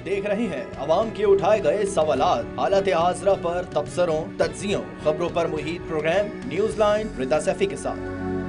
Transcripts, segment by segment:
देख रहे हैं अवाम के उठाए गए सवालात, हालत हाजरा पर तबसरों, तज्जियों, खबरों पर मुहित program news line Rida Saifi के साथ।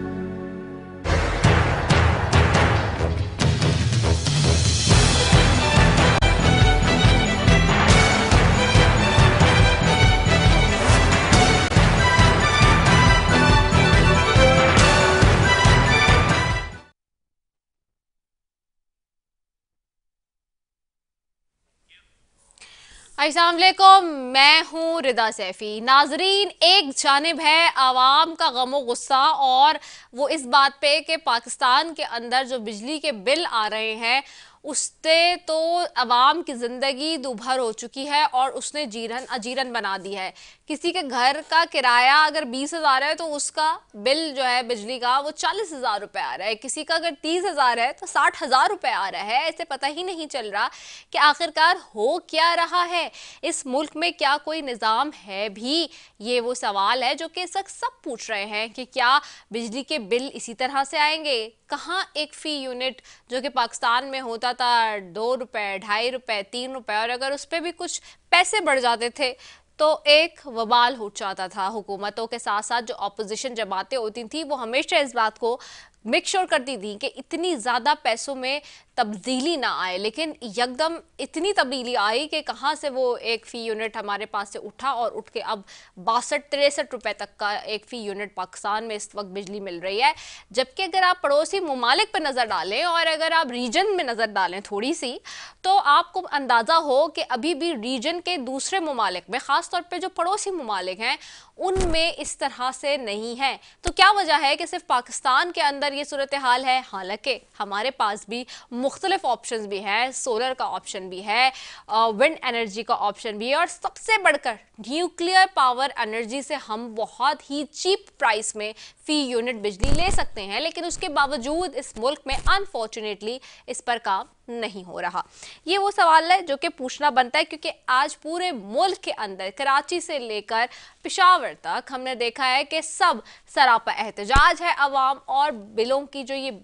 अस्सलाम वालेकुम, मैं हूँ रिदा सैफी। नाजरीन, एक जानिब है आवाम का गम गुस्सा और वो इस बात पे कि पाकिस्तान के अंदर जो बिजली के बिल आ रहे हैं उससे तो आवाम की ज़िंदगी दूभर हो चुकी है और उसने जीरन अजीरन बना दी है। किसी के घर का किराया अगर 20,000 है तो उसका बिल जो है बिजली का वो 40,000 रुपये आ रहा है। किसी का अगर 30,000 है तो 60,000 रुपये आ रहा है। ऐसे पता ही नहीं चल रहा कि आखिरकार हो क्या रहा है इस मुल्क में। क्या कोई निज़ाम है भी? ये वो सवाल है जो कि इस वक्त सब पूछ रहे हैं कि क्या बिजली के बिल इसी तरह से आएंगे? कहाँ एक फ़ी यूनिट जो कि पाकिस्तान में होता था 2 रुपये, 2.5 रुपये, 3 रुपये, और अगर उस पर भी कुछ पैसे बढ़ जाते थे तो एक वबाल हो जाता था। हुकूमतों के साथ साथ जो अपोजिशन जमातें होती थी वो हमेशा इस बात को मेक श्योर करती थी कि इतनी ज़्यादा पैसों में तब्दीली ना आए, लेकिन यकदम इतनी तब्दीली आई कि कहाँ से वो एक फ़ी यूनिट हमारे पास से उठा और उठ के अब 62-63 रुपये तक का एक फ़ी यूनिट पाकिस्तान में इस वक्त बिजली मिल रही है। जबकि अगर आप पड़ोसी ममालिक पर नज़र डालें और अगर आप रीजन में नज़र डालें थोड़ी सी, तो आपको अंदाज़ा हो कि अभी भी रीजन के दूसरे ममालिक में, ख़ास तौर पर जो पड़ोसी ममालिक हैं, उनमें इस तरह से नहीं है। तो क्या वजह है कि सिर्फ पाकिस्तान के अंदर ये सूरत हाल है? हालांकि हमारे पास भी मुख्तलिफ ऑप्शंस भी हैं, सोलर का ऑप्शन भी है, विंड एनर्जी का ऑप्शन भी है, और सबसे बढ़कर न्यूक्लियर पावर एनर्जी से हम बहुत ही चीप प्राइस में फ़ी यूनिट बिजली ले सकते हैं। लेकिन उसके बावजूद इस मुल्क में अनफॉर्चुनेटली इस पर काम नहीं हो रहा। ये वो सवाल है जो कि पूछना बनता है, क्योंकि आज पूरे मुल्क के अंदर कराची से लेकर पेशावर तक हमने देखा है कि सब सरापा एहतजाज है अवाम, और बिलों की जो ये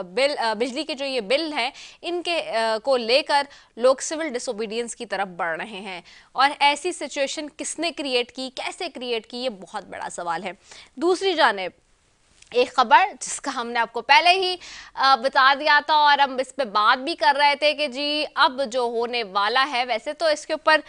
बिजली के जो ये बिल हैं इनके को लेकर लोग सिविल डिसोबीडियंस की तरफ बढ़ रहे हैं। और ऐसी सिचुएशन किसने क्रिएट की, कैसे क्रिएट की, ये बहुत बड़ा सवाल है। दूसरी जानिब एक खबर जिसका हमने आपको पहले ही बता दिया था और हम इस पे बात भी कर रहे थे कि जी अब जो होने वाला है, वैसे तो इसके ऊपर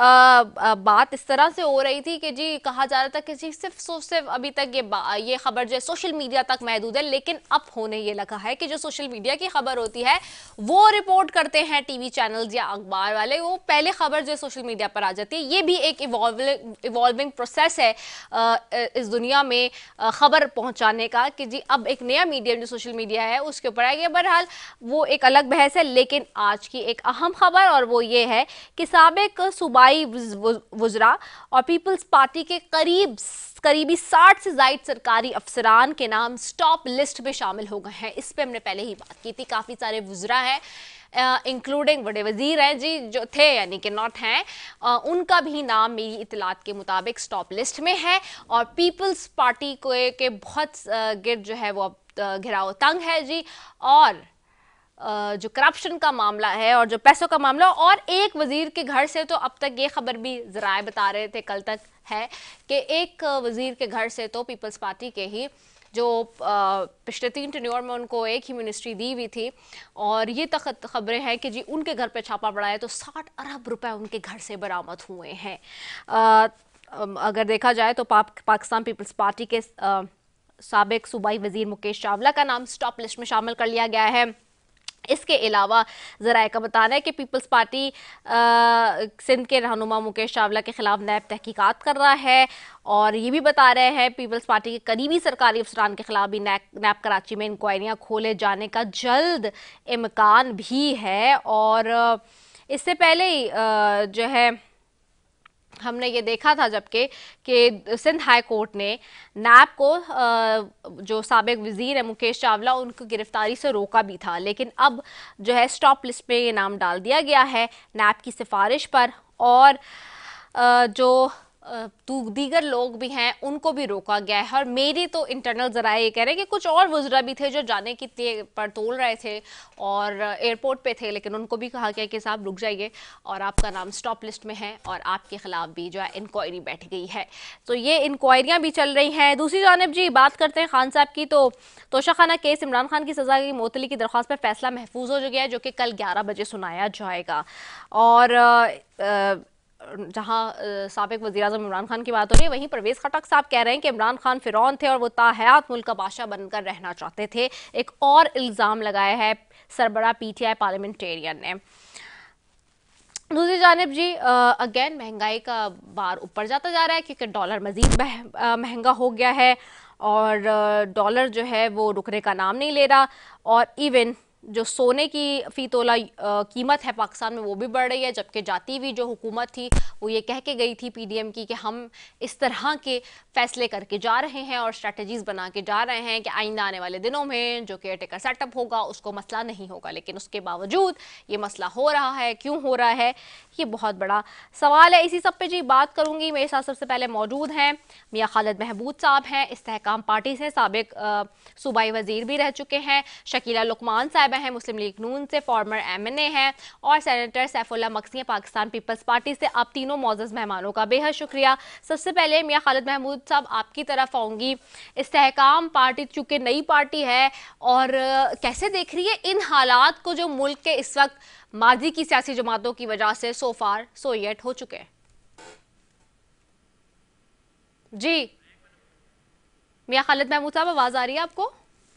बात इस तरह से हो रही थी कि जी कहा जा रहा था कि जी सिर्फ अभी तक ये खबर जो है सोशल मीडिया तक महदूद है, लेकिन अब होने ये लगा है कि जो सोशल मीडिया की खबर होती है वो रिपोर्ट करते हैं टीवी चैनल्स या अखबार वाले, वो पहले खबर जो सोशल मीडिया पर आ जाती है। ये भी एक इवॉल्विंग प्रोसेस है इस दुनिया में खबर पहुँचाने कि जी अब एक नया मीडियम जो सोशल मीडिया है उसके ऊपर आएगा। बहरहाल वो एक अलग बहस है, लेकिन आज की एक अहम खबर और वो ये है कि साबिक सूबाई वज़रा और पीपल्स पार्टी के करीबी 60 से ज़ायद सरकारी अफसरान के नाम स्टॉप लिस्ट में शामिल हो गए हैं। इस पर हमने पहले ही बात की थी। काफ़ी सारे वज़रा हैं, इंक्लूडिंग बड़े वजीर हैं जी जो थे, यानी कि नॉट हैं, उनका भी नाम मेरी इतलात के मुताबिक स्टॉप लिस्ट में है। और पीपल्स पार्टी को के बहुत गिर्द जो है वो अब घिराव तंग है जी। और जो करप्शन का मामला है और जो पैसों का मामला, और एक वजीर के घर से तो अब तक ये खबर भी ज़राए बता रहे थे कल तक है कि एक वजीर के घर से तो पीपल्स पार्टी के ही जो पिछले 3 टेन्योर में उनको एक ही मिनिस्ट्री दी हुई थी, और ये तक खबरें हैं कि जी उनके घर पे छापा पड़ा है तो 60 अरब रुपए उनके घर से बरामद हुए हैं। अगर देखा जाए तो पाकिस्तान पीपल्स पार्टी के साबिक सूबाई वजीर मुकेश चावला का नाम स्टॉप लिस्ट में शामिल कर लिया गया है। इसके अलावा ज़राए का बताना है कि पीपल्स पार्टी सिंध के रहनुमा मुकेश चावला के खिलाफ नैब तहकीकात कर रहा है, और ये भी बता रहे हैं पीपल्स पार्टी के करीबी सरकारी अफसरान के खिलाफ भी नैब कराची में इंक्वायरियाँ खोले जाने का जल्द इम्कान भी है। और इससे पहले ही जो है हमने ये देखा था जबकि कि सिंध हाई कोर्ट ने नैब को जो साबिक वजीर है मुकेश चावला उनको गिरफ्तारी से रोका भी था, लेकिन अब जो है स्टॉप लिस्ट पे ये नाम डाल दिया गया है नैब की सिफारिश पर। और जो दीगर लोग भी हैं उनको भी रोका गया है। और मेरी तो इंटरनल जराए ये कह रहे हैं कि कुछ और वज़रा भी थे जो जाने की पर तोल रहे थे और एयरपोर्ट पे थे, लेकिन उनको भी कहा गया कि साहब रुक जाइए और आपका नाम स्टॉप लिस्ट में है और आपके खिलाफ भी जो है इंक्वायरी बैठ गई है। तो ये इंक्वायरियाँ भी चल रही हैं। दूसरी जानिब जी बात करते हैं खान साहब की, तो तोशाखाना केस इमरान खान की सज़ा की मुअत्तली की दरख्वास्त पर फैसला महफूज हो गया है, जो कि कल 11 बजे सुनाया जाएगा। और जहां साबिक वज़ीर-ए-आज़म इमरान खान की बात हो रही है, वहीं परवेज़ खटक साहब कह रहे हैं कि इमरान खान फ़िरौन थे और वो ताहयात मुल्क का बादशाह बनकर रहना चाहते थे। एक और इल्ज़ाम लगाया है सरबरा पीटीआई पार्लियामेंटेरियन ने। दूसरी जानिब जी अगेन महंगाई का बार ऊपर जाता जा रहा है क्योंकि डॉलर मज़ीद महंगा हो गया है और डॉलर जो है वो रुकने का नाम नहीं ले रहा। और इवन जो सोने की फ़ी तोला कीमत है पाकिस्तान में वो भी बढ़ रही है, जबकि जाती हुई जो हुकूमत थी वो ये कह के गई थी पीडीएम की कि हम इस तरह के फ़ैसले करके जा रहे हैं और स्ट्रेटजीज़ बना के जा रहे हैं कि आइंदा आने वाले दिनों में जो केयर टेकर सेटअप होगा उसको मसला नहीं होगा। लेकिन उसके बावजूद ये मसला हो रहा है, क्यों हो रहा है, ये बहुत बड़ा सवाल है। इसी सब पे जी बात करूँगी। मेरे साथ सबसे पहले मौजूद हैं मियाँ खालिद महमूद साहब हैं, इस्तेहकाम पार्टी से साबिक सूबाई वज़ीर भी रह चुके हैं। शकीला लुकमान साहब हैं, मुस्लिम लीग नून से फॉर्मर एमएनए हैं। और सेनेटर सैफुल्लाह मक्सी हैं, पाकिस्तान पीपल्स पार्टी से। आप तीनों मौजूद मेहमानों का बेहद शुक्रिया। सबसे पहले मियाँ खालिद महमूद साहब आपकी तरफ आऊँगी। इस्तेहकाम पार्टी चूँकि नई पार्टी है और कैसे देख रही है इन हालात को जो मुल्क के इस वक्त माजी की सियासी जमातों की वजह से सो फार सो येट हो चुके हैं? जी मियाँ खालिद महमूद साहब आवाज आ रही है आपको?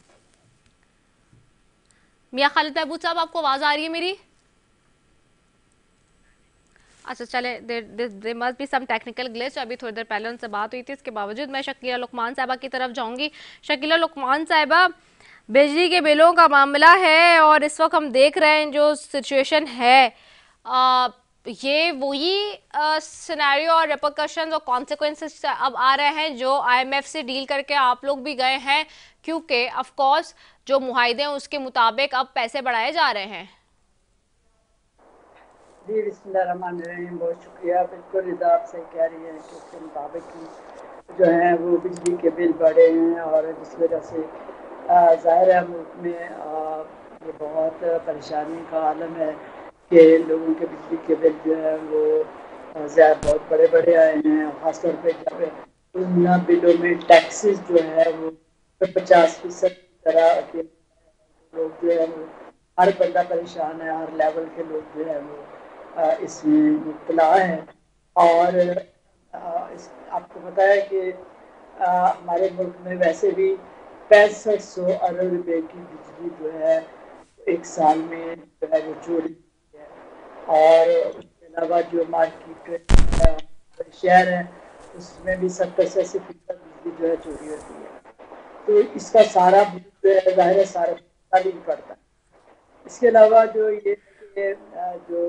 मियाँ खालिद महमूद साहब आपको आवाज आ रही है मेरी? अच्छा चले, there must be some technical glitch. अभी थोड़ी देर पहले उनसे बात हुई थी, इसके बावजूद मैं शकीला लुकमान साहिबा की तरफ जाऊंगी। शकीला लुकमान साहिबा, बिजली के बिलों का मामला है और इस वक्त हम देख रहे हैं जो सिचुएशन है, ये वही सिनेरियो और रिपरकशंस और कॉन्सिक्वेंसेस अब आ रहे हैं जो आईएमएफ से डील करके आप लोग भी गए हैं, क्योंकि ऑफ कोर्स जो मुआहदे हैं उसके मुताबिक अब पैसे बढ़ाए जा रहे हैं। जी बिस्मिल्लाहिर्रहमानिर्रहीम, बहुत शुक्रिया। बिल्कुल रिदा आप सही कह रही है कि उसके मुताबिक ही जो है वो बिजली के बिल बढ़े हैं और जिस वजह से ज़ाहिर है मुल्क में ये बहुत परेशानी का आलम है कि लोगों के बिजली के बिल जो है वो बहुत बड़े बड़े आए हैं। ख़ासतौर पर जब उन बिलों में टैक्सेस जो है वो 50% की तरह के लोग जो है वो, हर बंदा परेशान है, हर लेवल के लोग जो है वो इसमें मुब्तला है। और आपको पता है कि हमारे मुल्क में वैसे भी 6500 अरब रुपए की बिजली जो है एक साल में जो है वो चोरी है। और उसके अलावा जो मार्केट शहर है उसमें भी 70 से 80% बिजली जो है चोरी होती है। तो इसका सारा जो है ज़ाहिर है सारा भी पड़ता है। इसके अलावा जो ये जो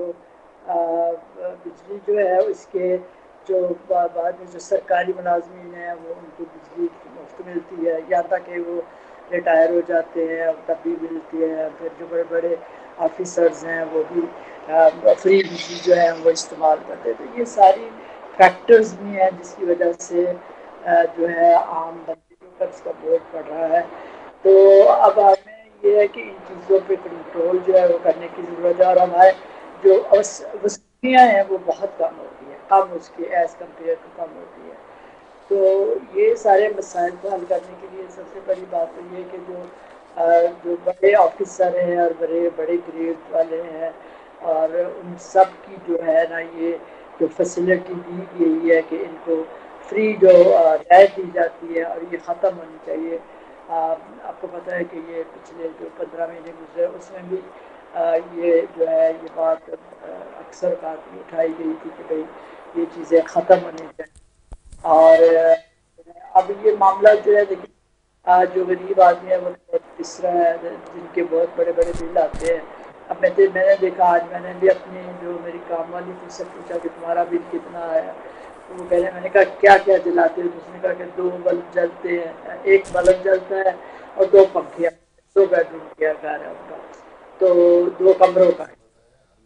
बिजली जो है उसके जो बाद में जो सरकारी मुलाजमीन हैं वो उनको बिजली मुफ्त मिलती है, या तक कि वो रिटायर हो जाते हैं तब भी मिलती है। फिर जो बड़े बड़े ऑफिसर्स हैं वो भी फ्री बिजली जो है वो इस्तेमाल करते हैं। तो ये सारी फैक्टर्स भी हैं जिसकी वजह से जो है आम बंदे के ऊपर इसका बोझ पड़ रहा है। तो अब हमें ये है कि इन चीज़ों पे कंट्रोल जो है वो करने की ज़रूरत है और हमारे जो वसूलियाँ हैं वो बहुत कम होती है, कम उसकी एज़ कम्पेयर टू कम होती है। तो ये सारे मसाइल को हल करने के लिए सबसे बड़ी बात तो ये है कि जो बड़े ऑफिसर हैं और बड़े बड़े ग्रेड वाले हैं और उन सब की जो है ना ये जो फैसिलिटी दी गई है कि इनको फ्री जो रियायत दी जाती है और ये ख़त्म होनी चाहिए। आपको पता है कि ये पिछले जो 15 महीने गुजरे उसमें भी ये जो है ये बात अक्सर उठाई गई थी कि भाई ये चीज़ें ख़त्म होनी चाहिए। और अब ये मामला जो है देखिए जो गरीब आदमी है वो बहुत पिस रहा है, जिनके बहुत बड़े बड़े बिल आते हैं। अब मैंने देखा, आज मैंने भी अपनी जो मेरी काम वाली थी उससे पूछा कि तुम्हारा बिल कितना आया, तो वो कहने, मैंने कहा क्या क्या जलाते हो, तो उसने कहा कि 2 बल्ब जलते हैं, 1 बल्ब जलता है और 2 पंखे, 2 बेडरूम का घर है उनका, तो 2 कमरों का।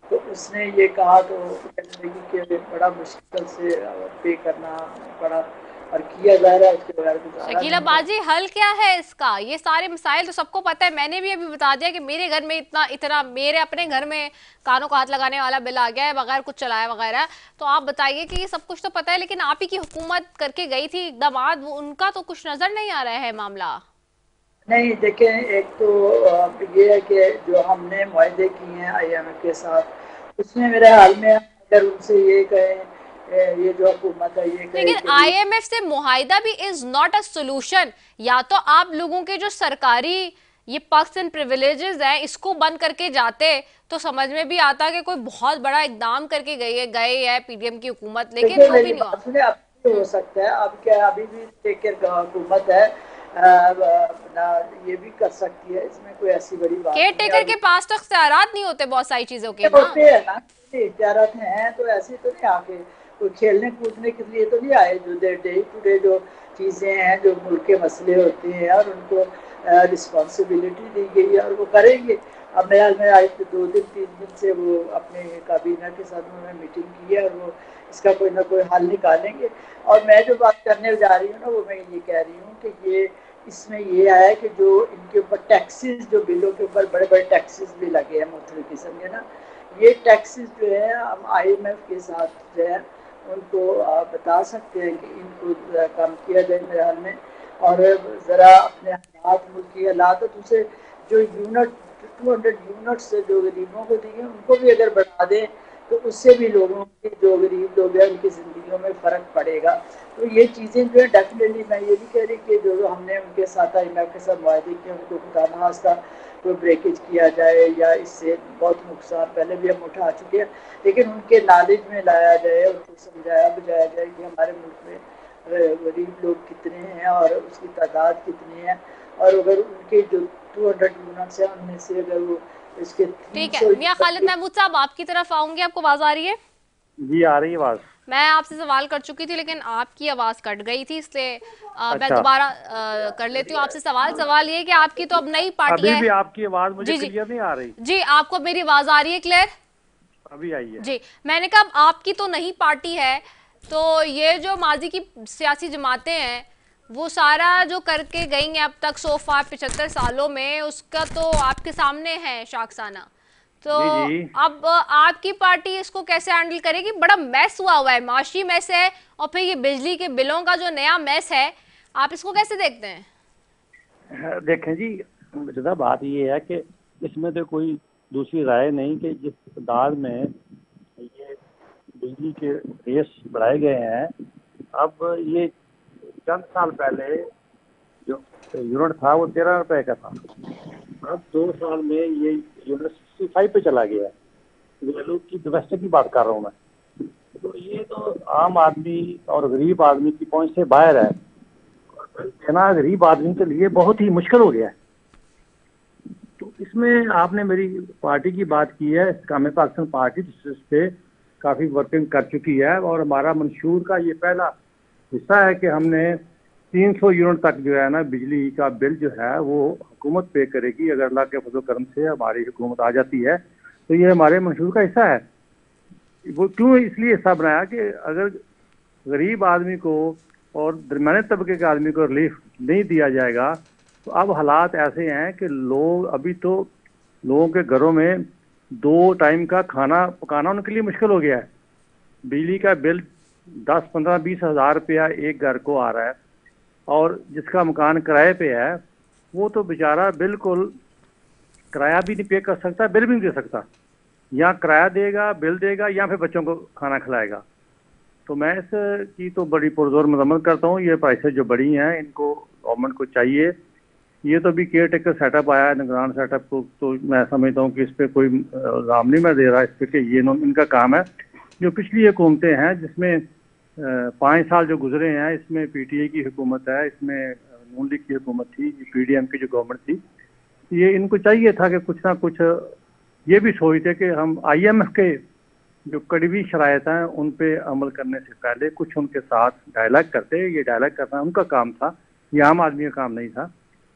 तो उसने ये कहा तो कहने लगी कि बड़ा मुश्किल से पे करना पड़ा और किया जा रहा है, उसके बगैर गुजारा शकीला नहीं है। बाजी, हल क्या है इसका? ये सारे मसाइल तो सबको पता है, मैंने भी अभी बता दिया कि मेरे घर में इतना इतना, मेरे अपने घर में कानों को हाथ लगाने वाला बिल आ गया है बगैर कुछ चलाए वगैरह। तो आप बताइए कि ये सब कुछ तो पता है, लेकिन आप ही की हुकूमत करके गई थी दामाद, वो उनका तो कुछ नजर नहीं आ रहा है मामला। नहीं देखें, एक तो ये है कि जो हमने मुआहदे किए हैं IMF के साथ, उसमें मेरे हाल में अगर उनसे ये कहें, ये जो हुकूमत है ये कहे लेकिन कि जी आईएमएफ से मुआहिदा भी इज नॉट अ सोल्यूशन। या तो आप लोगों के जो सरकारी ये पर्क्स एंड प्रिविलेजेस हैं इसको बंद करके जाते तो समझ में भी आता कि कोई बहुत बड़ा इकदाम करके गए है पीडीएम की हुकूमत, लेकिन देखिए वो भी मेरी नहीं हुआ। बात सुने, अब भी हो सकता है, अब क्या अभी भी टेकर हुकूमत है, ना ये भी कर सकती है, इसमें कोई ऐसी बड़ी बात केयर नहीं है। टेकर और के पास तो इख्तियारात नहीं होते बहुत सारी चीजों के ना। होते हैं ना, इख्तियारात हैं तो ऐसे तो नहीं आके कोई खेलने कूदने के लिए तो नहीं आए, जो डे टू डे जो चीज़ें हैं, जो मुल्क के मसले होते हैं और उनको रिस्पॉन्सिबिलिटी दी गई है और वो करेंगे। अब मैं आज 2 दिन 3 दिन से वो अपने काबीना के साथ उन्होंने मीटिंग की है और वो इसका कोई ना कोई हल निकालेंगे। और मैं जो बात करने जा रही हूँ ना, वो मैं ये कह रही हूँ कि ये इसमें ये है कि जो इनके ऊपर टैक्सेस, जो बिलों के ऊपर बड़े बड़े टैक्सेस भी लगे हैं मुख्तलिफ किस्म के ना, ये टैक्सेस जो है हम IMF के साथ जो है उनको बता सकते हैं कि इनको कम किया जाए मेरे हाल में। और ज़रा अपने हालात, मुल्क की हालात, तो दूसरे जो यूनिट 200 यूनिट्स जो गरीबों को दिए उनको भी अगर बढ़ा दें तो उससे भी लोगों की, जो गरीब लोग हैं उनकी ज़िंदगियों में फ़र्क पड़ेगा। तो ये चीज़ें जो है डेफिनेटली, मैं ये नहीं कह रही कि जो हमने उनके साथ IMF के साथ वायदे किए उनको खुदा न खास्ता कोई ब्रेकेज किया जाए या इससे बहुत नुकसान पहले भी हम उठा चुके हैं, लेकिन उनके नॉलेज में लाया जाए, उनको समझाया बुझाया जाए कि हमारे मुल्क में गरीब लोग कितने हैं और उसकी तादाद कितनी है। और अगर उनके जो 200 यूनिट्स हैं उनमें से अगर वो इसके ठीक है 300 मियां खालिद महमूद साहब, आपकी तरफ आऊंगी, आपको आवाज आ रही है? जी आ रही है आवाज। मैं आपसे सवाल कर चुकी थी लेकिन आपकी आवाज कट गई थी, इसलिए मैं अच्छा, दोबारा कर लेती हूँ आपसे सवाल। सवाल ये कि आपकी तो अब नई अभी पार्टियां भी हैं। आपकी आवाज मुझे जी जी क्लियर नहीं आ रही। जी, आपको मेरी आवाज आ रही है क्लियर? अभी आई है। जी, मैंने कहा अब आपकी तो नई पार्टी है, तो ये जो माजी की सियासी जमातें हैं वो सारा जो करके गई हैं अब तक सोफा 75 सालों में, उसका तो आपके सामने है शाखसाना। तो जी जी, अब आपकी पार्टी इसको कैसे हैंडल करेगी? बड़ा मैस हुआ है, माशी मैस है, और फिर ये बिजली के बिलों का जो नया मैस है, आप इसको कैसे देखते हैं? देखें जी, मुझे बात ये है कि इसमें तो कोई दूसरी राय नहीं कि जिस इक़्तिदार में ये बिजली के रेस बढ़ाए गए हैं, अब ये चंद साल पहले जो यूनिट था वो 13 रुपए का था, अब 2 साल में ये यूनिट 65 पे चला गया है। वैल्यू की डोमेस्टिक की बात कर रहा हूँ मैं। तो ये तो आम आदमी और गरीब आदमी की पहुंच से बाहर है, देना गरीब आदमी के लिए बहुत ही मुश्किल हो गया है। तो इसमें आपने मेरी पार्टी की बात की है, इस्तेकाम पाकिस्तान पार्टी जिस पे काफ़ी वर्किंग कर चुकी है और हमारा मंशूर का ये पहला हिस्सा है कि हमने 300 यूनिट तक जो है ना बिजली का बिल जो है वो हुकूमत पे करेगी। अगर अल्लाह के फजल करम से हमारी हुकूमत आ जाती है तो ये हमारे मंशूर का हिस्सा है। वो क्यों इसलिए हिस्सा बनाया कि अगर गरीब आदमी को और दरमियाने तबके के आदमी को रिलीफ नहीं दिया जाएगा तो अब हालात ऐसे हैं कि लोग, अभी तो लोगों के घरों में 2 टाइम का खाना पकाना उनके लिए मुश्किल हो गया है। बिजली का बिल 10, 15, 20 हज़ार रुपया एक घर को आ रहा है और जिसका मकान किराए पे है वो तो बेचारा बिल्कुल किराया भी नहीं पे कर सकता, बिल भी नहीं दे सकता। या किराया देगा, बिल देगा, या फिर बच्चों को खाना खिलाएगा। तो मैं इस की तो बड़ी पुरजोर मजम्मत करता हूँ। ये प्राइसेस जो बढ़ी हैं इनको गवर्नमेंट को चाहिए। ये तो भी केयर टेकर सेटअप आया है, निगरान सेटअप को, तो मैं समझता हूँ कि इस पर कोई इल्ज़ाम नहीं मैं दे रहा इस पर कि ये इनका काम है। जो पिछली हुकूमतें हैं जिसमें 5 साल जो गुजरे हैं, इसमें PTI की हुकूमत है, इसमें नून लीग की हुकूमत थी, PDM की जो गवर्नमेंट थी, ये इनको चाहिए था कि कुछ ना कुछ ये भी सोचते कि हम IMF के जो कड़वी शराइत हैं उन पे अमल करने से पहले कुछ उनके साथ डायलॉग करते। ये डायलॉग करना उनका काम था, ये आम आदमी का काम नहीं था।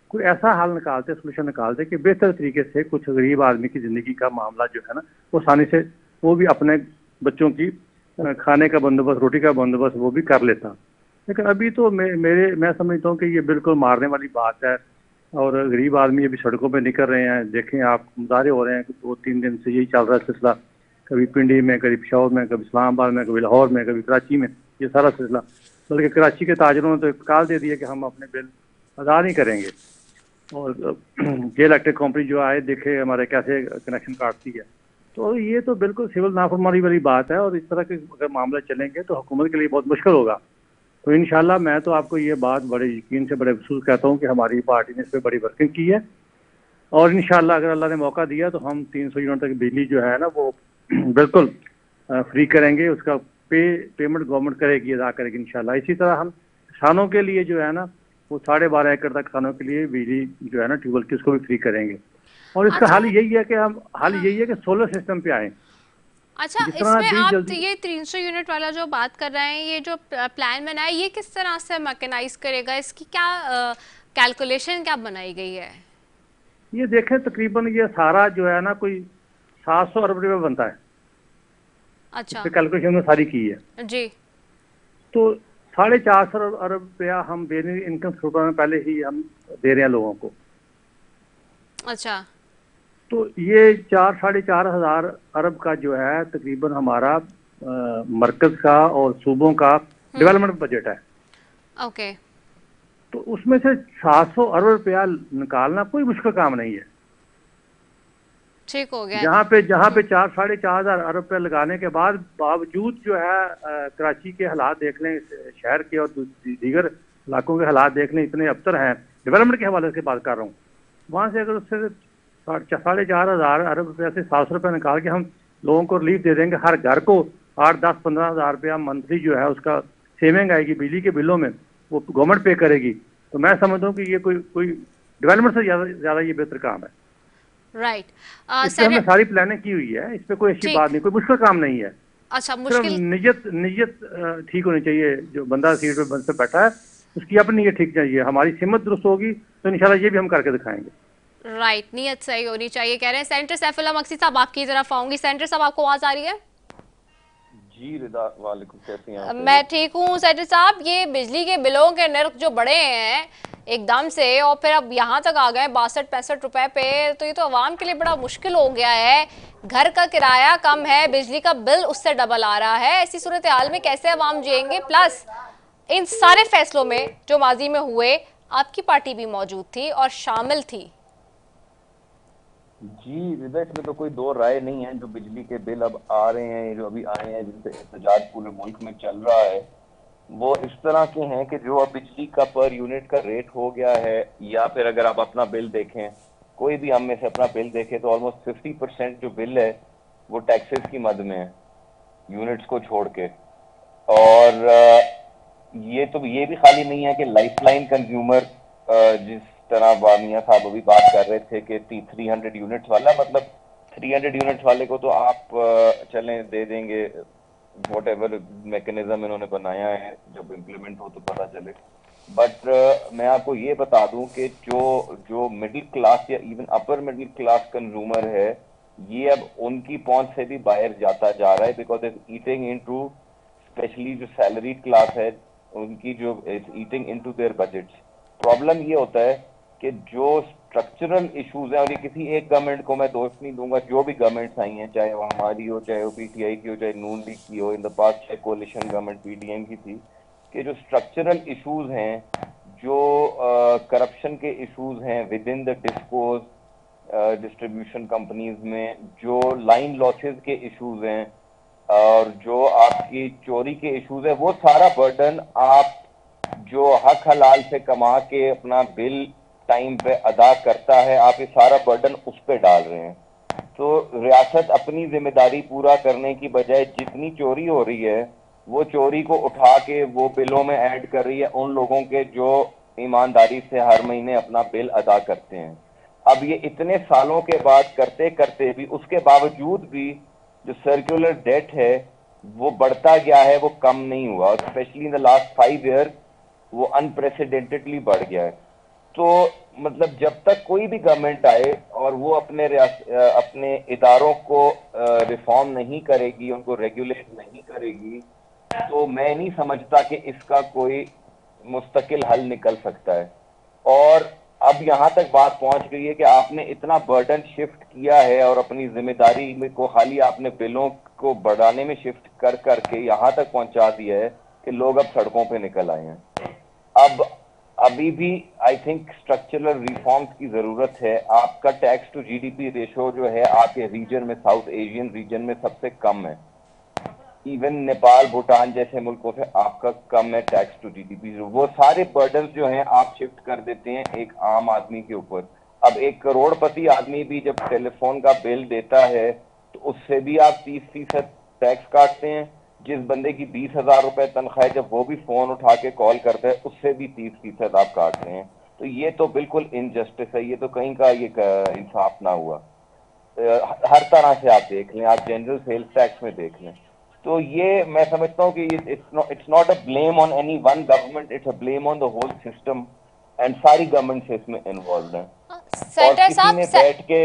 कोई ऐसा हल निकालते, सोल्यूशन निकालते कि बेहतर तरीके से कुछ गरीब आदमी की ज़िंदगी का मामला जो है ना वो आसानी से वो भी अपने बच्चों की खाने का बंदोबस्त, रोटी का बंदोबस्त वो भी कर लेता। लेकिन अभी तो मैं समझता हूँ कि ये बिल्कुल मारने वाली बात है और गरीब आदमी अभी सड़कों पे निकल रहे हैं। देखें आप, मुजाहरे हो रहे हैं कि 2-3 दिन से यही चल रहा है सिलसिला, कभी पिंडी में, कभी पेशावर में, कभी इस्लामाबाद में, कभी लाहौर में, कभी कराची में, ये सारा सिलसिला। बल्कि कराची के ताजरों ने तो एक कॉल दे दिया कि हम अपने बिल अदा नहीं करेंगे और जे इलेक्ट्रिक कंपनी जो आए देखे हमारे कैसे कनेक्शन काटती है। तो ये तो बिल्कुल सिविल नाफरमानी वाली बात है और इस तरह के अगर मामले चलेंगे तो हुकूमत के लिए बहुत मुश्किल होगा। तो इंशाल्लाह मैं तो आपको ये बात बड़े यकीन से, बड़े अफसोस कहता हूँ कि हमारी पार्टी ने इस पर बड़ी वर्किंग की है और इंशाल्लाह अगर अल्लाह ने मौका दिया तो हम 300 यूनिट तक बिजली जो है ना वो बिल्कुल फ्री करेंगे। उसका पेमेंट गवर्नमेंट करेगी, अदा करेगी इंशाल्लाह। इसी तरह हम किसानों के लिए जो है ना वो 12.5 एकड़ तक किसानों के लिए बिजली जो है ना ट्यूबवेल की उसको भी फ्री करेंगे। और इसका हल यही है कि सोलर सिस्टम पे आए। अच्छा, इसमें आप ये 300 यूनिट वाला जो बात कर रहे हैं, ये जो प्लान बनाया ये किस तरह से मैकेनाइज करेगा, इसकी क्या कैलकुलेशन क्या बनाई गई है? ये देखें तकरीबन ये सारा जो है ना कोई 700 अरब रुपये बनता है। अच्छा, कैलकुलेशन में सारी की है जी। तो 450 अरब रुपया हम बेसिक इनकम स्रोतों में पहले ही हम दे रहे हैं लोगों को। अच्छा, तो ये 4-4.5 हज़ार अरब का जो है तकरीबन हमारा मरकज का और सूबों का डेवलपमेंट बजट है। ओके। तो उसमें से 700 अरब रुपया निकालना कोई मुश्किल काम नहीं है। ठीक हो गया। जहाँ पे 4-4.5 हज़ार अरब रुपया लगाने के बाद बावजूद जो है कराची के हालात देख लें, शहर के और दीगर इलाकों के हालात देख लें, इतने अबतर हैं डेवलपमेंट के हवाले से बात कर रहा हूँ। वहाँ से अगर उससे 4.5 हज़ार अरब रुपया से 700 रुपया निकाल के हम लोगों को रिलीफ दे देंगे, हर घर को 8-10-15 हज़ार रुपया मंथली जो है उसका सेविंग आएगी बिजली के बिलों में, वो गवर्नमेंट पे करेगी। तो मैं समझता हूँ कि ये कोई डेवलपमेंट से ज़्यादा ये बेहतर काम है। राइट। इससे हमने सारी प्लानिंग की हुई है, इस पे कोई अच्छी बात नहीं, कोई मुश्किल काम नहीं है। अच्छा, मुश्किल नियत ठीक होनी चाहिए। जो बंदा सीट पे बैठा है उसकी अपनी नीयत ठीक चाहिए। हमारी हिम्मत दुरुस्त होगी तो इंशाल्लाह ये भी हम करके दिखाएंगे। राइट, नीयत सही होनी चाहिए कह रहे हैं। सेंटर सैफुल्लाह मक्सी साहब आपकी तरफ आऊंगी। सेंटर साहब आपको आवाज आ रही है? जी रिदा, वालेकुम, कैसे हैं आप? मैं ठीक हूँ सेंटर साहब। ये बिजली के बिलों के नर्क जो बढ़े हैं एकदम से और फिर अब यहाँ तक आ गए 62-65 रुपए पे, तो ये तो आवाम के लिए बड़ा मुश्किल हो गया है। घर का किराया कम है, बिजली का बिल उससे डबल आ रहा है। ऐसी सूरत हाल में कैसे आवाम जिएंगे? प्लस इन सारे फैसलों में जो माजी में हुए आपकी पार्टी भी मौजूद थी और शामिल थी। जी रिदा, इसमें तो कोई दो राय नहीं है। जो बिजली के बिल अब आ रहे हैं, जो अभी आए हैं, जिनसे एहतजाज पूरे मुल्क में चल रहा है, वो इस तरह के हैं कि जो अब बिजली का पर यूनिट का रेट हो गया है, या फिर अगर आप अपना बिल देखें, कोई भी हम में से अपना बिल देखे तो ऑलमोस्ट 50% जो बिल है वो टैक्सेस की मद में है, यूनिट्स को छोड़ के। और ये भी खाली नहीं है कि लाइफलाइन कंज्यूमर, जिस तरह बामिया साहब अभी बात कर रहे थे कि 300 यूनिट्स वाला, मतलब 300 यूनिट्स वाले को तो आप चलें दे देंगे, वॉट एवर मैकेनिज्म इन्होंने बनाया है, जब इम्प्लीमेंट हो तो पता चले। बट मैं आपको ये बता दूं कि जो मिडिल क्लास या even upper middle class consumer है, ये अब उनकी पहुंच से भी बाहर जाता जा रहा है, because is eating into, specially जो सैलरीड क्लास है उनकी जो eating into their budgets. Problem ये होता है कि जो स्ट्रक्चरल इश्यूज हैं, और ये किसी एक गवर्नमेंट को मैं दोष नहीं दूंगा, जो भी गवर्नमेंट्स आई हैं, चाहे वो हमारी हो, चाहे वो पीटीआई की हो, चाहे नून लीग की हो, इन द पास्ट चाहे कोalition गवर्नमेंट पीडीएम की थी, कि जो स्ट्रक्चरल इश्यूज हैं, जो करप्शन के इश्यूज हैं with in the discos distribution companies में, जो लाइन लॉसेस के इश्यूज हैं, और जो आपकी चोरी के इश्यूज है, वो सारा बर्डन आप जो हक हलाल से कमा के अपना बिल टाइम पे अदा करता है, आप ये सारा बर्डन उस पे डाल रहे हैं। तो रियासत अपनी जिम्मेदारी पूरा करने की बजाय जितनी चोरी हो रही है, वो चोरी को उठा के वो बिलों में ऐड कर रही है उन लोगों के जो ईमानदारी से हर महीने अपना बिल अदा करते हैं। अब ये इतने सालों के बाद करते करते भी, उसके बावजूद भी जो सर्कुलर डेट है वो बढ़ता गया है, वो कम नहीं हुआ। Specially in the last 5 year वो अनप्रेसिडेंटेडली बढ़ गया है। तो मतलब जब तक कोई भी गवर्नमेंट आए और वो अपने इदारों को रिफॉर्म नहीं करेगी, उनको रेगुलेट नहीं करेगी, तो मैं नहीं समझता कि इसका कोई मुस्तकिल हल निकल सकता है। और अब यहाँ तक बात पहुंच गई है कि आपने इतना बर्डन शिफ्ट किया है और अपनी जिम्मेदारी में को खाली आपने बिलों को बढ़ाने में शिफ्ट कर करके यहाँ तक पहुंचा दिया है कि लोग अब सड़कों पे निकल आए हैं। अब अभी भी आई थिंक स्ट्रक्चरल रिफॉर्म्स की जरूरत है। आपका टैक्स टू जीडीपी रेशो जो है आपके रीजन में, साउथ एशियन रीजन में सबसे कम है। इवन नेपाल, भूटान जैसे मुल्कों से आपका कम है टैक्स टू जीडीपी। वो सारे बर्डन जो हैं आप शिफ्ट कर देते हैं एक आम आदमी के ऊपर। अब एक करोड़पति आदमी भी जब टेलीफोन का बिल देता है तो उससे भी आप 30% टैक्स काटते हैं। जिस बंदे की 20,000 रुपए तनख्वाह है, जब वो भी फोन उठा के कॉल करता है उससे भी 30% आप काट रहे हैं। तो ये तो बिल्कुल इनजस्टिस है, ये तो कहीं का ये इंसाफ ना हुआ। हर तरह से आप देख लें, आप जनरल सेल्स टैक्स में देख लें। तो ये मैं समझता हूँ कि it's not a blame on any one government, it's a blame on the whole system and सारी गवर्नमेंट इसमें इन्वॉल्व हैं। और किसी ने बैठ के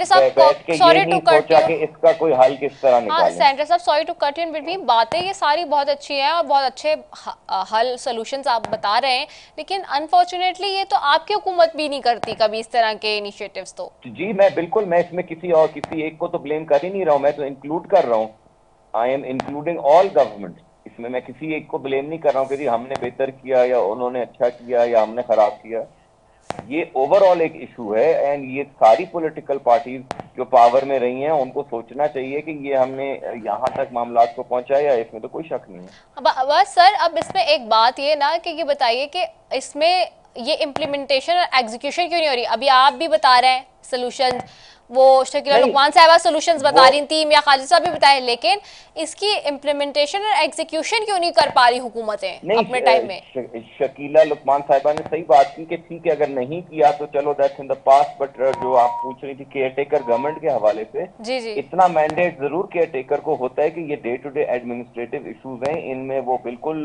ये नहीं सोचा कि इसका कोई हल किस तरह निकालें। सेंटर साहब, sorry to cut in between, बातें ये सारी बहुत अच्छी हैं और बहुत अच्छे हल सॉल्यूशंस आप बता रहे हैं, लेकिन अनफॉर्चुनेटली ये तो आपकी हुकूमत भी नहीं करती कभी इस तरह के इनिशिएटिव्स। तो जी मैं इसमें किसी एक को तो ब्लेम कर ही नहीं रहा हूँ, मैं तो इंक्लूड कर रहा हूँ। I am including all government. इसमें मैं किसी एक को ब्लेम नहीं कर रहा हूँ कि जी हमने बेहतर किया या उन्होंने अच्छा किया या हमने खराब किया। ये ओवरऑल एक इशू है एंड ये सारी पॉलिटिकल पार्टीज जो पावर में रही हैं उनको सोचना चाहिए कि ये हमने यहाँ तक मामला को पहुंचाया, इसमें तो कोई शक नहीं है। बस सर, अब इसमें एक बात ये ना कि ये बताइए कि इसमें ये इम्प्लीमेंटेशन और एग्जीक्यूशन क्यों नहीं हो रही? अभी आप भी बता रहे हैं सोल्यूशन, वो शकीला लुकमान साहिबा सॉल्यूशंस बता रही थी, मियां खालिद साहब भी बताए, लेकिन इसकी इम्प्लीमेंटेशन और एग्जीक्यूशन क्यों नहीं कर पा रही हुकूमतें अपने टाइम में? शकीला लुकमान साहिबा ने सही बात की कि ठीक है, अगर नहीं किया तो चलो that's in the past, but जो आप पूछ रही थी केयर टेकर गवर्नमेंट के हवाले से, जी जी, इतना मैंडेट जरूर केयर टेकर को होता है कि ये day to day administrative issues हैं, इनमें वो बिल्कुल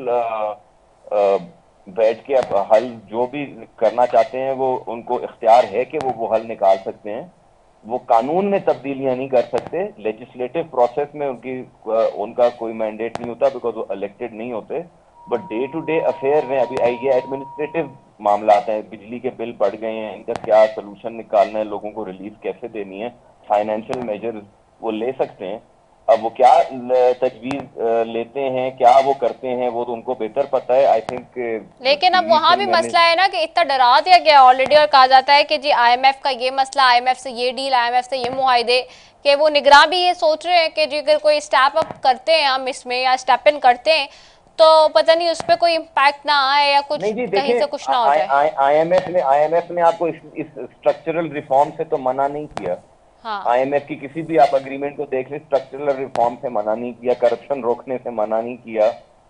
बैठ के अब हल जो भी करना चाहते हैं वो उनको इख्तियार है कि वो हल निकाल सकते हैं। वो कानून में तब्दीलियां नहीं कर सकते, लेजिस्लेटिव प्रोसेस में उनका कोई मैंडेट नहीं होता बिकॉज वो इलेक्टेड नहीं होते। But day to day affair में अभी ये एडमिनिस्ट्रेटिव मामला आता है, बिजली के बिल बढ़ गए हैं, इनका क्या सोल्यूशन निकालना है, लोगों को रिलीफ कैसे देनी है, फाइनेंशियल मेजर्स वो ले सकते हैं। अब वो क्या तजवीज लेते हैं, क्या वो करते हैं, वो तो उनको बेहतर पता है आई थिंक। लेकिन अब वहाँ भी मसला है ना कि इतना डरा दिया गया ऑलरेडी और कहा जाता है कि जी आईएमएफ का ये मसला, आईएमएफ से ये डील, आईएमएफ से ये मुआहिदे, कि वो निगरान भी ये सोच रहे हैं कि जी अगर कोई स्टेप अप करते हैं हम इसमें या स्टेप इन करते हैं तो पता नहीं उस पर कोई इम्पैक्ट ना आए या कुछ कहीं से कुछ ना हो जाए। आईएमएफ ने आपको इस स्ट्रक्चरल रिफॉर्म से तो मना नहीं किया। आईएमएफ की किसी भी आप अग्रीमेंट को देख लें, स्ट्रक्चरल रिफॉर्म से मना नहीं किया, करप्शन रोकने से मना नहीं किया,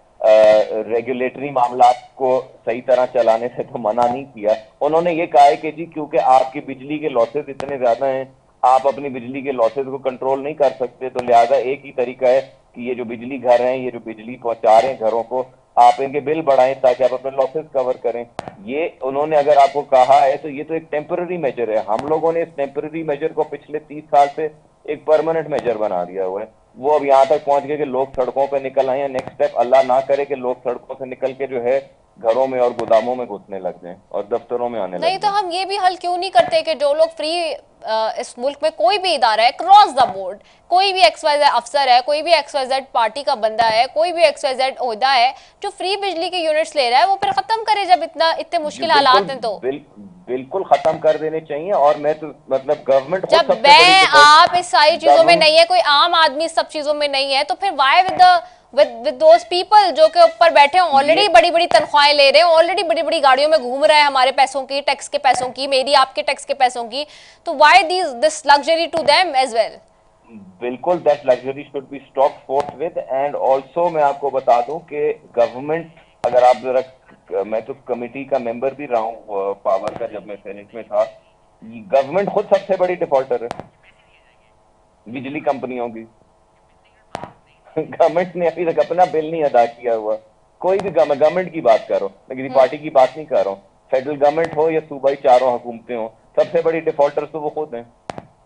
रेगुलेटरी मामला को सही तरह चलाने से तो मना नहीं किया। उन्होंने ये कहा है कि जी क्योंकि आपकी बिजली के लॉसेस इतने ज्यादा हैं, आप अपनी बिजली के लॉसेस को कंट्रोल नहीं कर सकते, तो लिहाजा एक ही तरीका है कि ये जो बिजली घर हैं, ये जो बिजली पहुंचा रहे हैं घरों को, आप इनके बिल बढ़ाएं ताकि आप अपने लॉसेस कवर करें। ये उन्होंने अगर आपको कहा है तो ये तो एक टेम्पररी मेजर है। हम लोगों ने इस टेम्पररी मेजर को पिछले 30 साल से एक परमानेंट मेजर बना दिया हुआ है। वो अब यहाँ तक पहुंच गए कि लोग सड़कों पे निकल आए हैं। नेक्स्ट स्टेप अल्लाह ना करे कि लोग सड़कों से निकल के जो है घरों में और गोदामों में घुसने लग जाएं और दफ्तरों में आने लग जाएं। नहीं तो हम ये भी हल क्यों नहीं करते कि जो लोग फ्री इस मुल्क में कोई भी इदारा है, क्रॉस द बोर्ड, कोई भी XYZ अफसर है, कोई भी XYZ पार्टी का बंदा है, कोई भी XYZ ओहदा है जो फ्री बिजली के यूनिट्स ले रहा है, वो फिर खत्म करे जब इतने मुश्किल हालात हैं। तो बिल्कुल खत्म कर देने चाहिए। और मैं तो मतलब गवर्नमेंट जब मैं आप इस सारी चीजों में नहीं है, कोई आम आदमी सब चीजों में नहीं है, तो फिर वाई विद दोस पीपल जो के ऊपर बैठे हैं, ऑलरेडी बड़ी बड़ी तनख्वाहें ले रहे हैं, ऑलरेडी बड़ी बड़ी गाड़ियों में घूम रहे हैं, हमारे पैसों की, टैक्स के पैसों की, मेरी आपके टैक्स के पैसों की, तो why this luxury to them as well? बिल्कुल, that luxury should be stopped forthwith. And also मैं आपको बता दूं कि गवर्नमेंट, अगर आप जरा, मैं तो कमेटी का मेंबर भी रहा हूं पावर का जब मैं सेनेट में था, गवर्नमेंट खुद सबसे बड़ी डिफॉल्टर है बिजली कंपनियों की। गवर्नमेंट ने अभी तक अपना बिल नहीं अदा किया हुआ। कोई भी गवर्नमेंट की बात करो, मैं किसी पार्टी की बात नहीं कर रहा हूँ, फेडरल गवर्नमेंट हो या सूबाई चारों हुकूमतें हो, सबसे बड़ी डिफॉल्टर्स तो वो खुद हैं।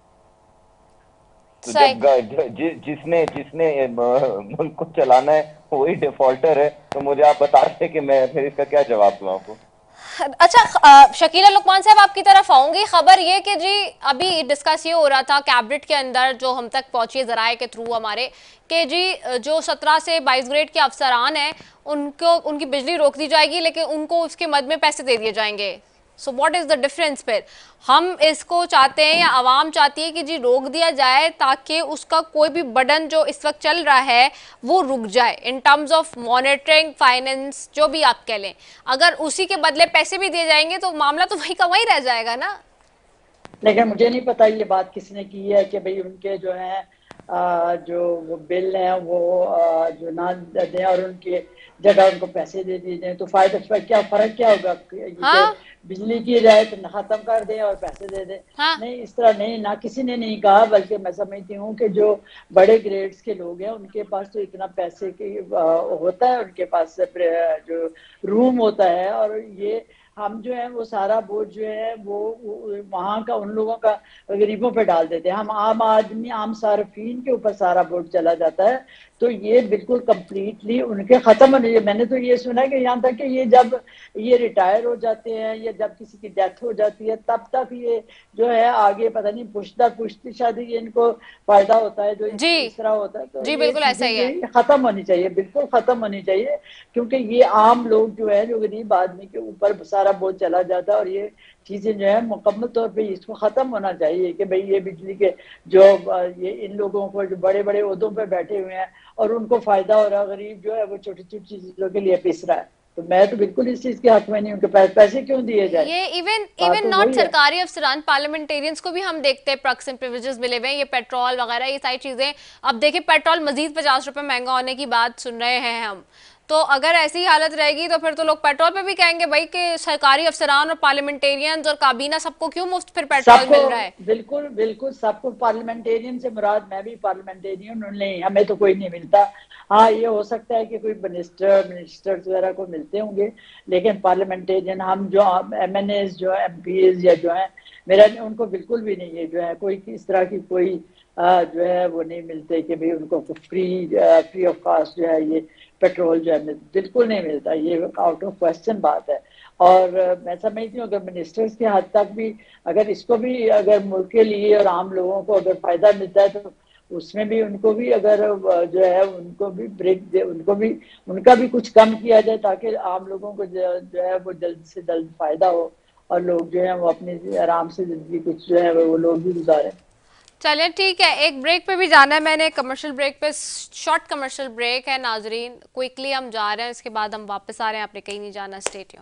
तो जब जिसने जिसने मुल्क को चलाना है वही डिफॉल्टर है, तो मुझे आप बताते कि मैं फिर इसका क्या जवाब दूं आपको। अच्छा, शकीला लुकमान साहब आपकी तरफ आऊंगी। खबर ये कि जी अभी डिस्कस ये हो रहा था कैबिनेट के अंदर, जो हम तक पहुंची जराए के थ्रू हमारे, कि जी जो 17 से 22 ग्रेड के अफसरान हैं उनको उनकी बिजली रोक दी जाएगी, लेकिन उनको उसके मद में पैसे दे दिए जाएंगे। So what is the difference? फिर हम इसको चाहते हैं या आवाम चाहती है कि जी रोक दिया जाए ताकि उसका कोई भी बर्डन जो इस वक्त चल रहा है वो रुक जाए, in terms of monitoring, finance, जो भी आप कह लें। अगर उसी के बदले पैसे भी दिए जाएंगे तो मामला तो वही का वही रह जाएगा ना। लेकिन मुझे नहीं पता ये बात किसने की है कि भाई उनके जो है जो वो बिल हैं वो जो ना दें और उनके जगह उनको पैसे दे दिए जाए, तो फायदा क्या फ़र्क क्या होगा? हाँ? बिजली की जाए तो ख़त्म कर दें और पैसे दे दें। हाँ? नहीं, इस तरह नहीं, ना किसी ने नहीं कहा, बल्कि मैं समझती हूँ कि जो बड़े ग्रेड्स के लोग हैं उनके पास तो इतना पैसे की होता है, उनके पास जो रूम होता है, और ये हम जो है वो सारा बोझ जो है वो वहाँ का उन लोगों का गरीबों पे डाल देते हैं। हम आम आदमी, आम सार्फिन के ऊपर सारा बोझ चला जाता है। तो ये बिल्कुल कंप्लीटली उनके खत्म होने। मैंने तो ये सुना है कि यहाँ तक कि ये जब ये रिटायर हो जाते हैं या जब किसी की डेथ हो जाती है तब तक ये जो है आगे पता नहीं पुश्ता पुश्ती शादी इनको फायदा होता है, जो इस तरह होता है। तो जी ये बिल्कुल ऐसा ही है। खत्म होनी चाहिए, बिल्कुल खत्म होनी चाहिए, क्योंकि ये आम लोग जो है, जो गरीब आदमी के ऊपर सारा बोझ चला जाता है। और ये चीजें जो है मुकम्मल तौर पे इसको खत्म होना चाहिए कि भाई ये बिजली के जो ये इन लोगों को जो बड़े बड़े ओहदों पे बैठे हुए हैं और उनको फायदा हो रहा है, गरीब जो है वो छोटी छोटी चीजों के लिए पिस रहा है। तो मैं तो बिल्कुल इस चीज के हक में नहीं, उनके पैसे क्यों दिए जाए? ये इवन तो नॉट सरकारी अफसरान, पार्लियामेंटेरियंस को भी हम देखते हैं पर्क्स एंड प्रिविलेजेस मिले हुए हैं, ये पेट्रोल वगैरह ये सारी चीजें। अब देखिए पेट्रोल मजीद 50 रुपए महंगा होने की बात सुन रहे हैं हम। तो अगर ऐसी हालत रहेगी तो फिर तो लोग पेट्रोल पे भी कहेंगे भाई कि सरकारी अफसरान और पार्लियामेंटेरियंस और काबीना सबको क्यों मुफ्त फिर पेट्रोल मिल रहा है। बिल्कुल बिल्कुल सबको। पार्लियामेंटेरियन से मुराद, मैं भी पार्लियामेंटेरियन नहीं, हमें तो कोई नहीं मिलता। हाँ, ये हो सकता है कि कोई मिनिस्टर्स वगैरह को मिलते होंगे, लेकिन पार्लियामेंटेरियन हम जो MNAs जो MPs या जो है मेरा उनको बिल्कुल भी नहीं है जो है कोई इस तरह की कोई जो है वो नहीं मिलते कि भाई उनको फ्री ऑफ कॉस्ट जो है ये पेट्रोल जो है बिल्कुल नहीं मिलता। ये आउट ऑफ क्वेश्चन बात है। और मैं समझती हूँ अगर मिनिस्टर्स के हद तक भी अगर इसको भी अगर मुल्क के लिए और आम लोगों को अगर फायदा मिलता है तो उसमें भी उनको भी अगर जो है उनको भी ब्रेक दे, उनको भी उनका भी कुछ कम किया जाए ताकि आम लोगों को जो है वो जल्द से जल्द फायदा हो और लोग जो है वो अपनी आराम से जिंदगी कुछ जो है वो लोग भी गुजारें। चलिए ठीक है, एक ब्रेक पे भी जाना है मैंने, कमर्शियल ब्रेक पे, शॉर्ट कमर्शियल ब्रेक है नाजरीन, क्विकली हम जा रहे हैं, इसके बाद हम वापस आ रहे हैं, आपने कहीं नहीं जाना, स्टे ट्यून।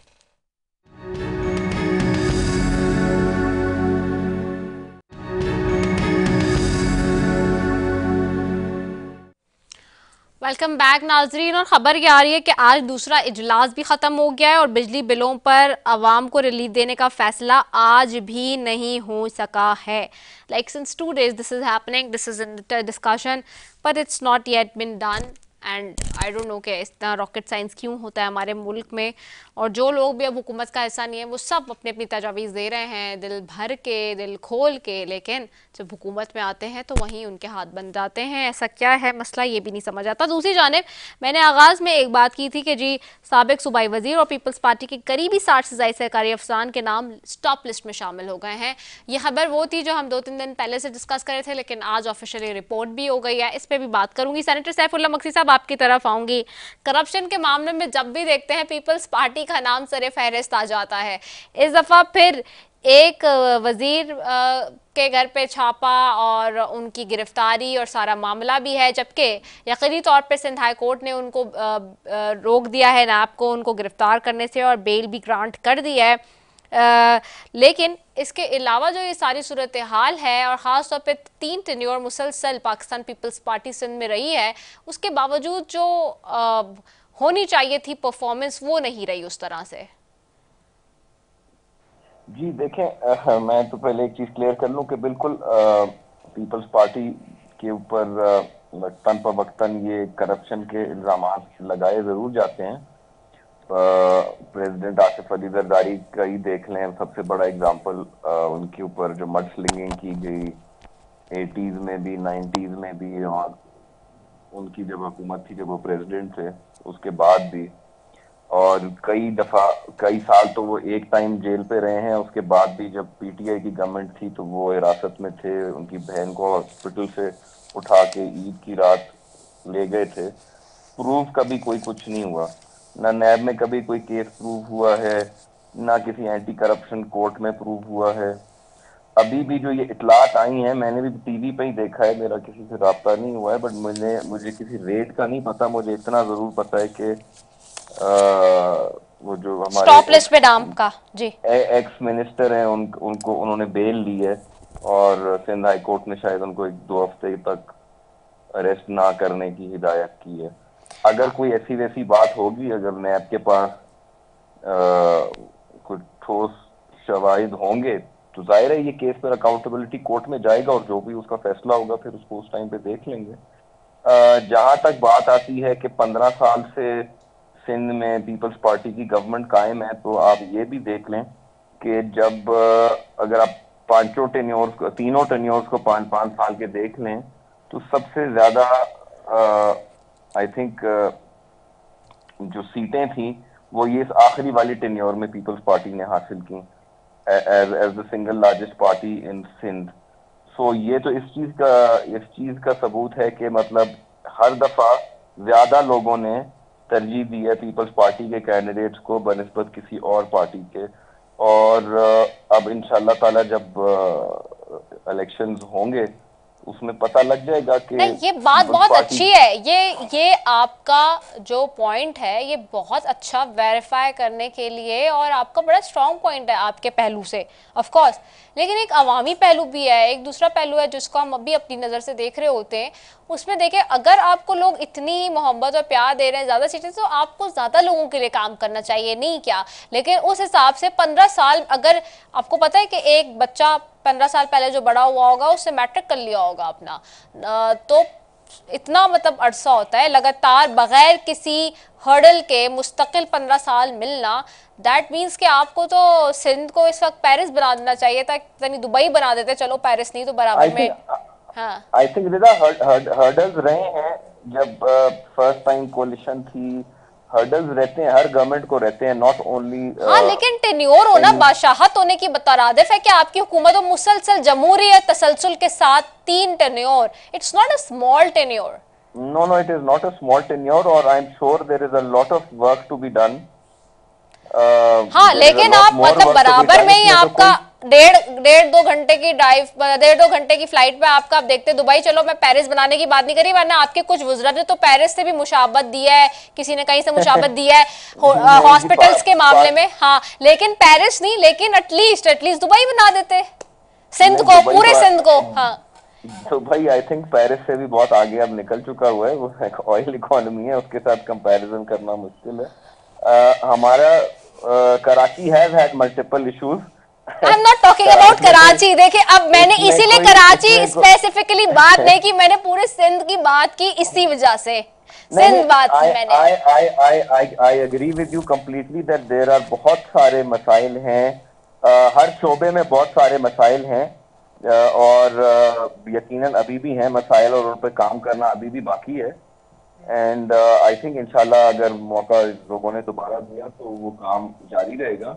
वेलकम बैक नाजरीन। और ख़बर ये आ रही है कि आज दूसरा इजलास भी ख़त्म हो गया है और बिजली बिलों पर आवाम को रिलीफ देने का फैसला आज भी नहीं हो सका है। Like since 2 days this is happening, this is in discussion, but it's not yet been done. And I don't know कि इतना रॉकेट साइंस क्यों होता है हमारे मुल्क में। और जो लोग भी अब हुकूमत का हिस्सा नहीं है वो सब अपनी अपनी तजावीज़ दे रहे हैं दिल भर के, दिल खोल के, लेकिन जब हुकूमत में आते हैं तो वहीं उनके हाथ बन जाते हैं। ऐसा क्या है मसला, ये भी नहीं समझ आता। दूसरी जानिब मैंने आगाज़ में एक बात की थी कि जी साबिक सूबाई वज़ीर और पीपल्स पार्टी के करीबी 60 से ज़ायद सरकारी अफसरान के नाम स्टॉप लिस्ट में शामिल हो गए हैं। ये खबर वो थी जो हम 2-3 दिन पहले से डिस्कस कर रहे थे, लेकिन आज ऑफिशियली रिपोर्ट भी हो गई है, इस पर भी बात करूंगी। सेनेटर सैफुल्लाह मक्सी साहब आपकी तरफ आऊंगी। करप्शन के मामले में जब भी देखते हैं पीपल्स पार्टी का नाम सरे फहरिस्त आ जाता है। इस दफ़ा फिर एक वजीर के घर पे छापा और उनकी गिरफ्तारी और सारा मामला भी है, जबकि यकीनी तौर पे सिंध हाई कोर्ट ने उनको रोक दिया है नैब को उनको गिरफ्तार करने से और बेल भी ग्रांट कर दी है। लेकिन इसके अलावा जो ये सारी सूरत हाल है और ख़ास तौर पे 3 टेन्योर मुसलसल पाकिस्तान पीपल्स पार्टी सिंध में रही है, उसके बावजूद जो होनी चाहिए थी परफॉर्मेंस वो नहीं रही उस तरह से। जी देखें, मैं तो पहले एक चीज क्लियर कर लूं कि बिल्कुल पीपल्स पार्टी के ऊपर वक्तन पर वक्तन ये करप्शन के इल्जाम लगाए जरूर जाते हैं, प्रेसिडेंट आसिफ अली जरदारी का ही देख लें, सबसे बड़ा एग्जांपल उनके ऊपर जो मड स्लिंगिंग की गई 80s में भी 90s में भी, और उनकी जब हुकूमत थी, जब वो प्रेसिडेंट थे उसके बाद भी, और कई साल तो वो एक टाइम जेल पे रहे हैं। उसके बाद भी जब पीटीआई की गवर्नमेंट थी तो वो हिरासत में थे, उनकी बहन को हॉस्पिटल से उठा के ईद की रात ले गए थे। प्रूफ कभी कोई कुछ नहीं हुआ, ना नैब में कभी कोई केस प्रूव हुआ है, ना किसी एंटी करप्शन कोर्ट में प्रूव हुआ है। अभी भी जो ये इतलात आई हैं, मैंने भी टीवी पे ही देखा है, मेरा किसी से राब्ता नहीं हुआ है, बट मुझे किसी रेट का नहीं पता। मुझे इतना जरूर पता है कि वो जो हमारे स्टॉप लिस्ट पे नाम का जी एक्स मिनिस्टर हैं, उनको उन्होंने बेल ली है, और सिंध हाई कोर्ट ने शायद उनको 1-2 हफ्ते तक अरेस्ट ना करने की हिदायत की है। अगर कोई ऐसी वैसी बात होगी, अगर नैब के पास कुछ ठोस शवाहिद होंगे, तो जाहिर है ये केस पर अकाउंटेबिलिटी कोर्ट में जाएगा, और जो भी उसका फैसला होगा फिर उसको उस टाइम पे देख लेंगे। जहां तक बात आती है कि 15 साल से सिंध में पीपल्स पार्टी की गवर्नमेंट कायम है, तो आप ये भी देख लें कि जब अगर आप तीनों टेन्योर्स को 5-5 साल के देख लें, तो सबसे ज्यादा आई थिंक जो सीटें थी वो ये आखिरी वाली टेन्योर में पीपल्स पार्टी ने हासिल की as the single largest party in Sindh. So ये तो इस चीज का सबूत है कि मतलब हर दफा ज्यादा लोगों ने तरजीह दी है पीपल्स पार्टी के कैंडिडेट्स को बनिस्बत किसी और पार्टी के। और अब इंशाल्लाह ताला जब इलेक्शंस होंगे उसमें पता लग जाएगा कि नहीं, ये बात बहुत अच्छी है। ये आपका जो पॉइंट है ये बहुत अच्छा वेरीफाई करने के लिए, और आपका बड़ा स्ट्रॉन्ग पॉइंट है आपके पहलू से ऑफ कोर्स। लेकिन एक अवामी पहलू भी है, एक दूसरा पहलू है जिसको हम अभी अपनी नज़र से देख रहे होते हैं। उसमें देखें, अगर आपको लोग इतनी मोहब्बत और प्यार दे रहे हैं, ज़्यादा चीज़ें, तो आपको ज़्यादा लोगों के लिए काम करना चाहिए, नहीं क्या? लेकिन उस हिसाब से 15 साल, अगर आपको पता है कि एक बच्चा 15 साल पहले जो बड़ा हुआ होगा उससे मैट्रिक कर लिया होगा अपना, तो इतना मतलब अरसा होता है लगातार बगैर किसी हर्डल के मुस्तकिल 15 साल मिलना। दैट मीन्स कि आपको तो सिंध को इस वक्त पेरिस बना देना चाहिए था, यानी दुबई बना देते, चलो पेरिस नहीं तो बराबर में। हाँ, आई थिंक हर्डल्स रहे हैं जब फर्स्ट टाइम कोलिशन थी, हर्डल्स रहते हैं, हर गवर्नमेंट को रहते हैं, नॉट ओनली। हाँ, लेकिन टेन्योर होना बादशाहत होने की मुतरादिफ है कि आपकी हुकूमत और मुसलसल जमहूरियत तसलसल के साथ 3 tenure, it's not a small tenure. No, it is not a small tenure, और I am sure there is a lot of work to be done. हाँ, लेकिन आप मतलब बराबर में ही आपका 1.5-2 घंटे की ड्राइव, 1.5-2 घंटे की फ्लाइट पे आपका, आप देखते दुबई, चलो मैं पेरिस बनाने की बात नहीं करी, वरना आपके कुछ वुज़रा ने तो पेरिस से भी मुशाबत दिया है, किसी ने कहीं से मुशाबत दिया है हॉस्पिटल्स के मामले में। हाँ, लेकिन पेरिस नहीं, लेकिन एटलीस्ट दुबई बना देते सिंध को, पूरे सिंध को। हाँ, तो भाई आई थिंक पेरिस से भी बहुत आगे अब निकल चुका हुआ है, वो एक ऑयल इकोनॉमी है, उसके साथ कंपैरिजन करना मुश्किल है। हमारा Karachi has had multiple issues. I am not talking about Karachi. देखिए, अब मैंने इसीलिए कराची स्पेसिफिकली बात नहीं की, मैंने पूरे सिंध की बात की इसी वजह से। सिंध बात मैंने I agree with you completely that there are बहुत सारे मसाइल हैं, हर शोबे में बहुत सारे मसाइल हैं, और यकीनन अभी भी हैं मसाइल, और उन पर काम करना अभी भी बाकी है। एंड आई थिंक इंशाल्लाह अगर मौका लोगों ने दोबारा दिया तो वो काम जारी रहेगा।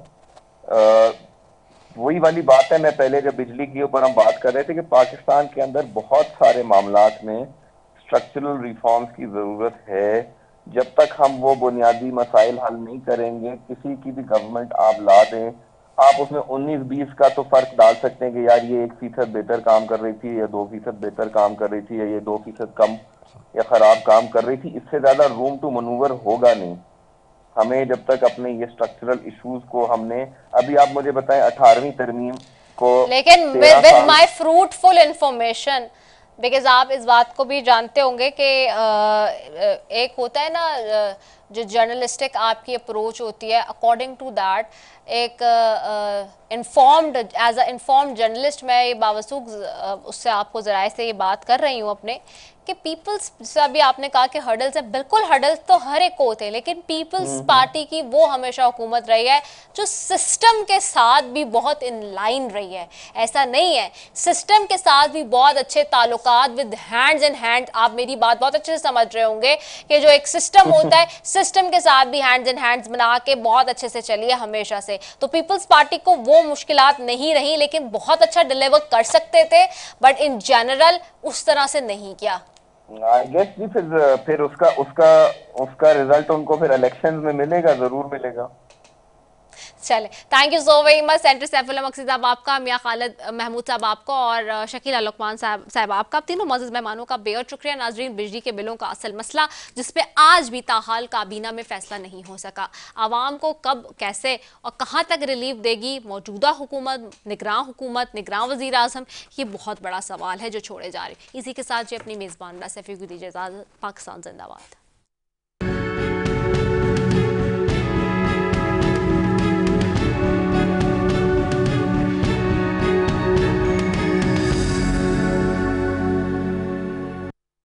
वही वाली बात है, मैं पहले जब बिजली के ऊपर हम बात कर रहे थे कि पाकिस्तान के अंदर बहुत सारे मामलात में स्ट्रक्चरल रिफॉर्म्स की जरूरत है। जब तक हम वो बुनियादी मसाइल हल नहीं करेंगे, किसी की भी गवर्नमेंट आप ला दें, आप उसमें 19-20 का तो फर्क डाल सकते हैं कि यार ये 1% बेहतर काम कर रही थी, या 2% बेहतर काम कर रही थी, या ये 2% कम या खराब काम कर रही थी। इससे ज्यादा रूम टू मनूवर होगा नहीं हमें, जब तक अपने ये स्ट्रक्चरल इश्यूज को हमने, अभी आप मुझे बताएं 18वीं तरमीम को, लेकिन with my fruitful information, because आप इस बात को भी जानते होंगे कि एक होता है ना जो जर्नलिस्टिक आपकी अप्रोच होती है, अकॉर्डिंग टू दैट एक informed as a informed journalist मैं ये बावसूख उससे आपको ज़राए से ये बात कर रही हूँ अपने कि पीपल्स से अभी आपने कहा कि हर्डल्स है, बिल्कुल हर्डल्स तो हर एक को होते हैं, लेकिन पीपल्स पार्टी की वो हमेशा हुकूमत रही है जो सिस्टम के साथ भी बहुत इन लाइन रही है। ऐसा नहीं है, सिस्टम के साथ भी बहुत अच्छे ताल्लुकात विद हैंड्स इन हैंड, आप मेरी बात बहुत अच्छे से समझ रहे होंगे कि जो एक सिस्टम होता है सिस्टम के साथ भी हैंड्स इन हैंड्स बना के बहुत अच्छे से चली है हमेशा से। तो पीपल्स पार्टी को वो मुश्किलात नहीं रही, लेकिन बहुत अच्छा डिलीवर कर सकते थे, बट इन जनरल उस तरह से नहीं किया। आई गेस जी फिर उसका रिजल्ट उनको फिर इलेक्शंस में मिलेगा, जरूर मिलेगा। चले, thank you so very much senator Saifullah Magsi साहब आपका, मियां खालिद महमूद साहब आपको और शकीला लुकमान साहब आपका, तीनों मुअज़्ज़ज़ मेहमानों का बेहद शुक्रिया। नाज़रीन, बिजली के बिलों का असल मसला जिस पे आज भी ताहाल काबीना में फैसला नहीं हो सका, आवाम को कब कैसे और कहाँ तक रिलीफ देगी मौजूदा हुकूमत, निगरान वज़ीर आज़म, ये बहुत बड़ा सवाल है जो छोड़े जा रहे। इसी के साथ जो अपनी मेज़बान सैफी को दीजिए इजाज़त। पाकिस्तान जिंदाबाद।